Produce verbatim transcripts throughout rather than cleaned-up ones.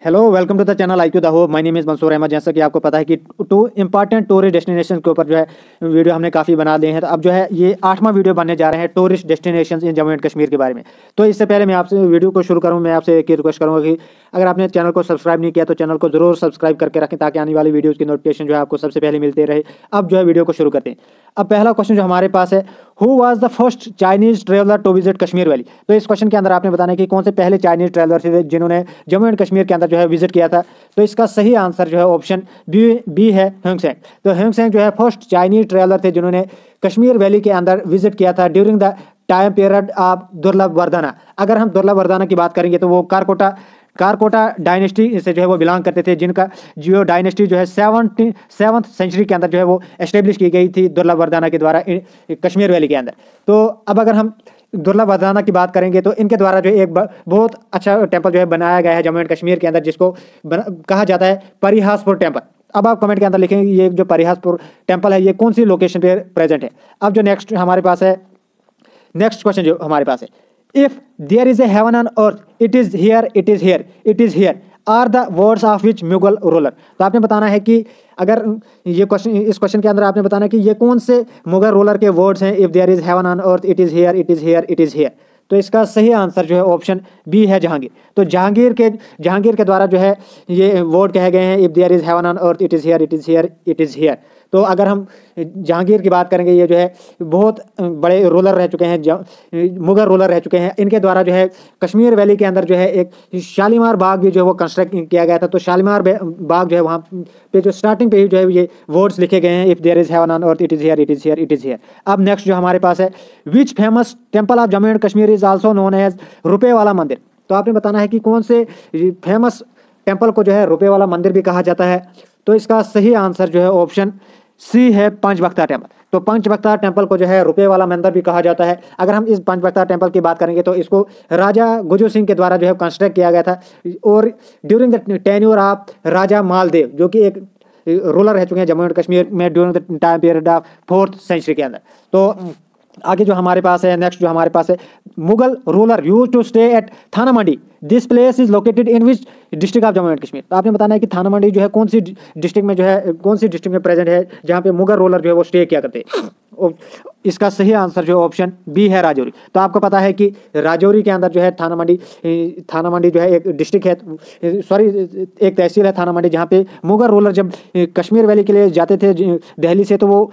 Hello, welcome to the channel I Q the hope. My name is Mansoor Ahmad. जैसा कि आपको पता है कि टू इंपॉर्टेंट टूरिस्ट डेस्टिनेशन के ऊपर जो है वीडियो हमने काफ़ी बना लिए हैं, तो अब जो है ये आठवां वीडियो बनने जा रहे हैं tourist destination in Jammu and Kashmir के बारे में। तो इससे पहले मैं आपसे वीडियो को शुरू करूँ, मैं आपसे एक ही रिक्वेस्ट करूँगा कि अगर आपने चैनल को सब्सक्राइब नहीं किया तो चैनल को जरूर सब्सक्राइब करके रखें ताकि आने वाली वीडियोज़ की नोटिफिकेशन जो है आपको सबसे पहले मिलते रहे। अब जो है वीडियो को शुरू करते हैं। अब पहला क्वेश्चन जो हमारे पास है, who was the first Chinese traveller to visit Kashmir valley. तो इस क्वेश्चन के अंदर आपने बताना है कि कौन से पहले चाइनीज ट्रेवलर थे जिन्होंने जम्मू एंड कश्मीर के अंदर जो है विजिट किया था। तो इसका सही आंसर जो है ऑप्शन बी बी है, ह्योंगसेंग। तो ह्योंगसेंग जो है फर्स्ट चाइनीज ट्रेवलर थे जिन्होंने कश्मीर वैली के अंदर विजिट किया था during the time period of Durlabh Vardhana. अगर हम दुर्लभ वर्धना की बात करेंगे तो वो कारकोटा कारकोटा डायनेस्टी से जो है वो बिलोंग करते थे, जिनका जो डायनेस्टी जो है सेवनटी सेवन्थ सेंचुरी के अंदर जो है वो एस्टेब्लिश की गई थी दुर्लभ वर्धना के द्वारा कश्मीर वैली के अंदर। तो अब अगर हम दुर्लभ वर्धना की बात करेंगे तो इनके द्वारा जो एक बहुत अच्छा टेम्पल जो है बनाया गया है जम्मू एंड कश्मीर के अंदर, जिसको कहा जाता है परिहासपुर टेम्पल। अब आप कमेंट के अंदर लिखेंगे ये जो परिहासपुर टेम्पल है ये कौन सी लोकेशन पे प्रेजेंट है। अब जो नेक्स्ट हमारे पास है, नेक्स्ट क्वेश्चन जो हमारे पास है, if there is a heaven on earth it is here it is here it is here are the words of which Mughal ruler. तो आपने बताना है कि अगर ये क्वेश्चन इस क्वेश्चन के अंदर आपने बताना है कि ये कौन से मुगल रूलर के वर्ड्स हैं। If there is heaven on earth it is here it is here it is here. तो इसका सही आंसर जो है ऑप्शन बी है, जहांगीर। तो जहांगीर के जहांगीर के द्वारा जो है ये वर्ड कहे गए हैं, if there is heaven on earth it is here it is here it is here. तो अगर हम जहांगीर की बात करेंगे, ये जो है बहुत बड़े रूलर रह चुके हैं, मुगल रूलर रह चुके हैं। इनके द्वारा जो है कश्मीर वैली के अंदर जो है एक शालीमार बाग भी जो है वो कंस्ट्रक्ट किया गया था। तो शालीमार बाग जो है वहाँ पे जो स्टार्टिंग पे ही जो है ये वर्ड्स लिखे गए हैं, if there is heaven on earth it is here it is here it is here. अब नेक्स्ट जो हमारे पास है, which famous temple of Jammu and Kashmir is also known as रुपए वाला मंदिर। तो आपने बताना है कि कौन से फेमस टेम्पल को जो है रुपए वाला मंदिर भी कहा जाता है। तो इसका सही आंसर जो है ऑप्शन सी है, पंचबख्ता टेम्पल। तो पंचबख्ता टेम्पल को जो है रुपए वाला मंदिर भी कहा जाता है। अगर हम इस पंचबख्ता टेम्पल की बात करेंगे तो इसको राजा गुजर सिंह के द्वारा जो है कंस्ट्रक्ट किया गया था, और during the tenure of Raja Maldev, जो कि एक रूलर रह चुके हैं जम्मू एंड कश्मीर में during the time period of fourth century के अंदर। तो आगे जो हमारे पास है, नेक्स्ट जो हमारे पास है, Mughal ruler used to stay at Thana Mandi. This place is located in which district of Jammu and Kashmir. तो आपने बताना है कि थाना मंडी जो है कौन सी डिस्ट्रिक्ट में जो है कौन सी डिस्ट्रिक्ट में प्रेजेंट है जहाँ पे मुगल रूलर जो है वो स्टे किया करते हैं। इसका सही आंसर जो ऑप्शन बी है, राजौरी। तो आपको पता है कि राजौरी के अंदर जो है थाना मंडी थाना मंडी जो है एक डिस्ट्रिक्ट है, सॉरी एक तहसील है थाना मंडी, जहाँ पे मुगल रूलर जब कश्मीर वैली के लिए जाते थे दिल्ली से, तो वो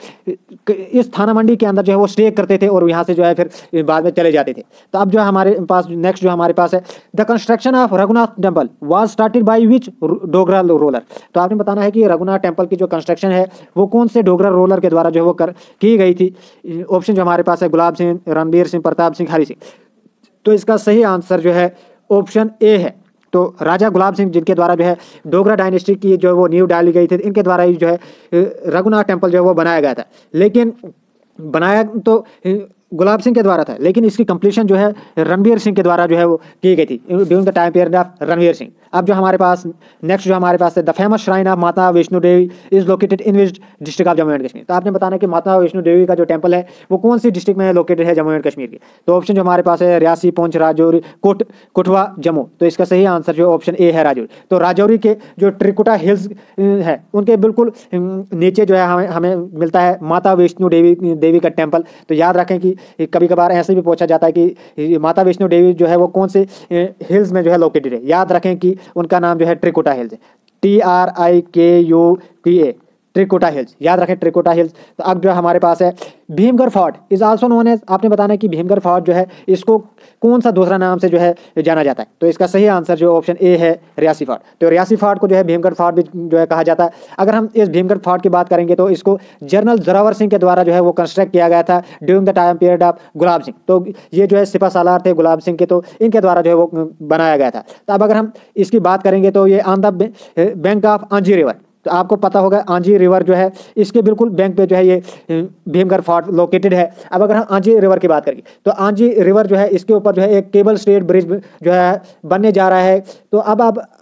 इस थाना मंडी के अंदर जो है वो स्टे करते थे और यहाँ से जो है फिर बाद में चले जाते थे। तो अब जो हमारे पास नेक्स्ट जो हमारे पास है, the construction of Raghunath temple was started by which Dogra ruler. तो आपने बताना है कि रघुनाथ टेम्पल की जो कंस्ट्रक्शन है वो कौन से डोगरा रूलर के द्वारा जो है वो कर की गई थी। ऑप्शन जो हमारे पास है, गुलाब सिंह, रणबीर सिंह, प्रताप सिंह, हरि सिंह। तो इसका सही आंसर जो है ऑप्शन ए है। तो राजा गुलाब सिंह जिनके द्वारा जो है डोगरा डायनेस्टी की जो है वो नींव डाली गई थी, इनके द्वारा ही जो है रघुनाथ टेम्पल जो है वो बनाया गया था। लेकिन बनाया तो गुलाब सिंह के द्वारा था, लेकिन इसकी कंप्लीशन जो है रणबीर सिंह के द्वारा जो है वो की गई थी during the time period of Ranbir Singh. अब जो हमारे पास नेक्स्ट जो हमारे पास है, the famous shrine of Mata Vaishno Devi is located in which district of Jammu and Kashmir. तो आपने बताना है कि माता वैष्णो देवी का जो टेम्पल है वो कौन सी डिस्ट्रिक्ट में लोकेटेड है जम्मू एंड कश्मीर की। तो ऑप्शन जो हमारे पास है, रियासी, पुंछ, राजौरी, कोट कोटवा, जम्मू। तो इसका सही आंसर जो ऑप्शन ए है, राजौरी। तो राजौरी के जो त्रिकुटा हिल्स है उनके बिल्कुल नीचे जो है हमें हमें मिलता है माता वैष्णो देवी देवी का टेम्पल। तो याद रखें कि कभी कभार ऐसे भी पूछा जाता है कि माता वैष्णो देवी जो है वो कौन से हिल्स में जो है लोकेटेड है। याद रखें कि उनका नाम जो है त्रिकुटा हिल्स है, T R I K U T A, Trikuta hills. याद रखें त्रिकुटा हिल्स। तो अब जो हमारे पास है, Bhimgarh fort is also known as. आपने बताना है कि भीमगढ़ फोर्ट जो है इसको कौन सा दूसरा नाम से जो है जाना जाता है। तो इसका सही आंसर जो ऑप्शन ए है, रियासी फोर्ट। तो रियासी फोर्ट को जो है भीमगढ़ फोर्ट भी जो है कहा जाता है। अगर हम इस भीमगढ़ फोर्ट की बात करेंगे तो इसको जनरल जोरावर सिंह के द्वारा जो है वो कंस्ट्रक्ट किया गया था during the time period of Gulab Singh. तो ये जो है सिपा सालार थे गुलाब सिंह के, तो इनके द्वारा जो है वो बनाया गया था। तो अब अगर हम इसकी बात करेंगे तो ये on the bank of Anji river. तो आपको पता होगा आंजी रिवर जो है इसके बिल्कुल बैंक पे जो है ये भीमगढ़ फोर्ट लोकेटेड है। अब अगर हम आंजी रिवर की बात करेंगे तो आंजी रिवर जो है इसके ऊपर जो है एक केबल स्टेट ब्रिज जो है बनने जा रहा है। तो अब आप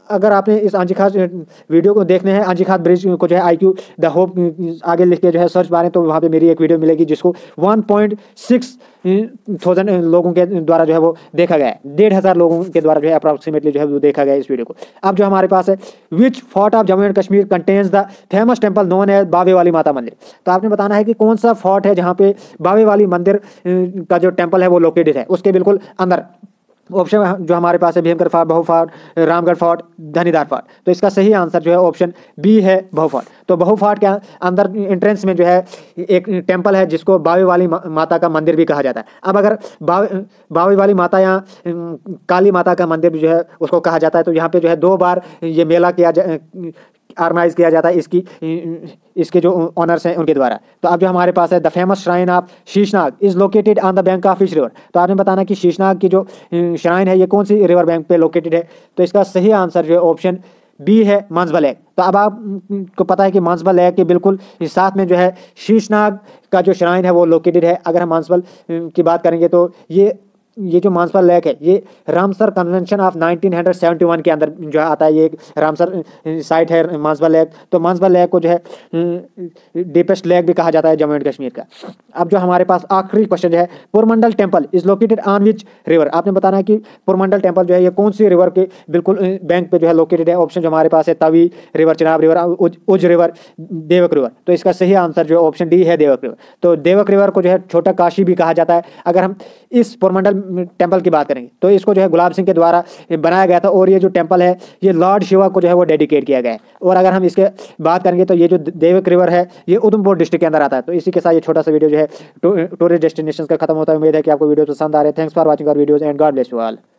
अगर आपने इस आंजी खास वीडियो को देखने हैं, आंजी खास ब्रिज को जो है आई क्यू द होप आगे लिख के जो है सर्च मारें तो वहाँ पे मेरी एक वीडियो मिलेगी जिसको वन पॉइंट सिक्स थाउजेंड लोगों के द्वारा जो है वो देखा गया है, डेढ़ हज़ार लोगों के द्वारा जो है अप्रॉक्सीमेटली जो है वो देखा गया है इस वीडियो को। अब जो हमारे पास है, which fort of Jammu and Kashmir contains the famous temple known as Bawe Wali माता मंदिर। तो आपने बताना है कि कौन सा फोर्ट है जहाँ पे बावे वाली मंदिर का जो टेम्पल है वो लोकेटेड है, उसके बिल्कुल अंदर। ऑप्शन जो हमारे पास है, Bhimgarh fort, Bahu fort, Ramgarh fort, Dhanidhar fort. तो इसका सही आंसर जो है ऑप्शन बी है, बहु फोर्ट। तो बहु फोर्ट के अंदर एंट्रेंस में जो है एक टेम्पल है जिसको बावे वाली माता का मंदिर भी कहा जाता है। अब अगर बावे बावे वाली माता या काली माता का मंदिर भी जो है उसको कहा जाता है, तो यहाँ पे जो है दो बार ये मेला किया जा ऑर्गेनाइज किया जाता है इसकी इसके जो ऑनर्स हैं उनके द्वारा। तो अब जो हमारे पास है, the famous shrine of Sheshnag is located on the bank of which river. तो आपने बताना कि शीशनाग की जो श्राइन है ये कौन सी रिवर बैंक पे लोकेटेड है। तो इसका सही आंसर जो है ऑप्शन बी है, मानसबा लेक। तो अब आपको पता है कि मानसबा लेक के बिल्कुल साथ में जो है शीशनाग का जो श्राइन है वो लोकेटेड है। अगर हम मानसबा की बात करेंगे तो ये ये जो मानसबा लेक है ये Ramsar convention of nineteen seventy one के अंदर जो है आता है। ये एक रामसर साइट है मानसबा लेक। तो मानसबा लेक को जो है डीपेस्ट लेक भी कहा जाता है जम्मू एंड कश्मीर का। अब जो हमारे पास आखिरी क्वेश्चन है, Purmandal temple is located on which river. आपने बताना है कि पुरमंडल टेम्पल जो है ये कौन सी रिवर के बिल्कुल बैंक पे जो है लोकेटेड है। ऑप्शन जो हमारे पास है, तवी रिवर, चिनाब रिवर, उज, उज रिवर, देवक रिवर। तो इसका सही आंसर जो ऑप्शन डी है, देवक रिवर। तो देवक रिवर को जो है छोटा काशी भी कहा जाता है। अगर हम इस पुरमंडल टेंपल की बात करेंगे तो इसको जो है गुलाब सिंह के द्वारा बनाया गया था, और ये जो टेंपल है ये लॉर्ड शिवा को जो है वो डेडिकेट किया गया है। और अगर हम इसके बात करेंगे तो ये जो देवक रिवर है ये उधमपुर डिस्ट्रिक्ट के अंदर आता है। तो इसी के साथ ये छोटा सा वीडियो जो है टूरिस्ट डेस्टिनेशन का खत्म होता है। उम्मीद है कि आपको वीडियो पसंद आ रहे हैं। Thanks for watching our videos and God bless you all.